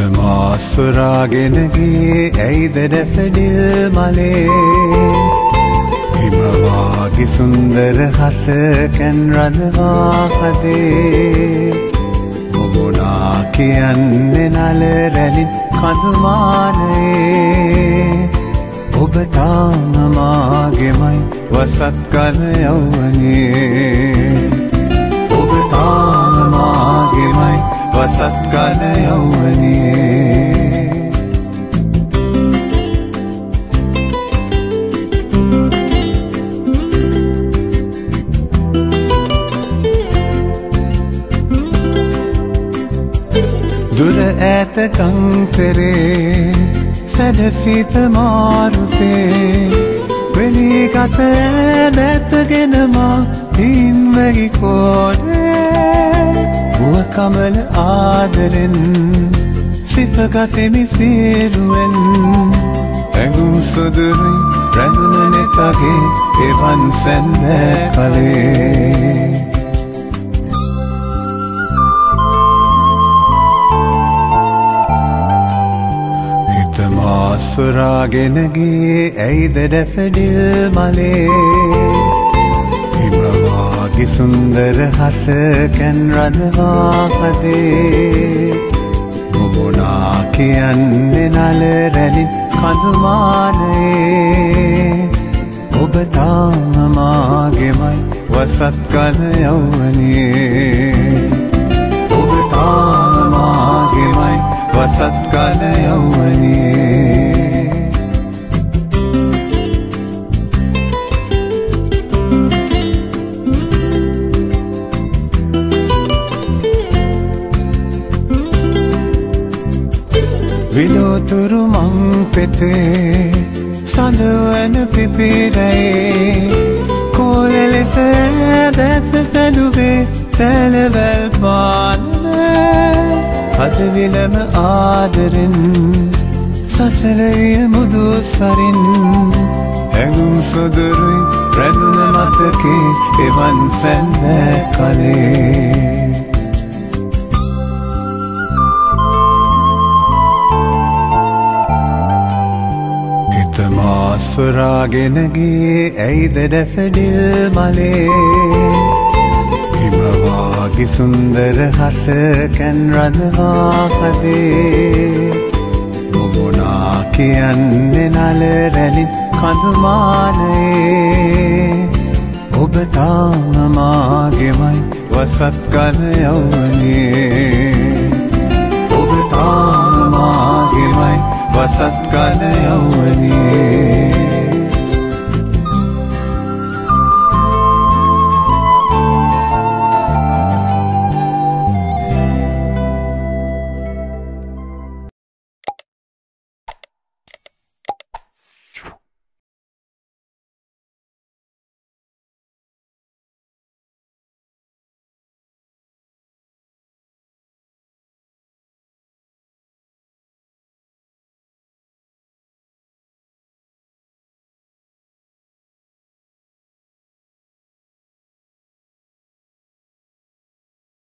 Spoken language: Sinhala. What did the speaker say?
මාස්වරාගෙනගේ ඇයිද ඩැෆඩිල් මලේ හිමවාගේ සුන්දර හසකැන් රඳවා හදේ ඔබනා කියන්නේ නල රැලින් කඳුමානයේ ඔබ තාම මාගෙමයි වසත් කල යෞවනේ ඔබ තාම මාගෙමයි වසත් කල යෞවනේ දුර ඈත කංතරේ සැඩසිත මාරුතේ වෙලි ගත ඇදැතගෙන මා හින්වැගි කෝඩේ බුව කමල ආදරෙන් සිතගතෙමි සේරුවෙන් ඇඟුම් සුදුරුයි රැඳුන නෙතගේ එවන් සැන්දෑ කලේ මාස්වරාගෙනගේ ඇයිද ඩැෆඩිල් මලේ හිමවාගේ සුන්දර හසකැන් රඳවා හදේ ඔබනා කියන්නේ නල රැලින් කඳුමානයේ ඔබ තාම මාගෙමයි වසත් කල යෞවනේ ඔබ තාම මාගෙමයි වසත් කල යෞවනේ විලෝතුරු මං පෙතේ සඳවන පිපිරේ කෝලෙලෙත දැස සැදුවේ සැලවැල් පානනේ හදවිලම ආදරෙන් සසලය මුදු සරින් ඇඟුම් සුදුරුයි රැඳුන මතකේ එවන් සැන්දෑ කලේ මාස්වරාගෙනගේ ඇයිද ඩැෆඩිල් මලේ හිමවාගේ සුන්දර හසකැන් රඳවා හදේ ඔබනා කියන්නේ නල රැලින් කඳුමානයේ ඔබ තාම මාගෙමයි වසත් කල යෞවනේ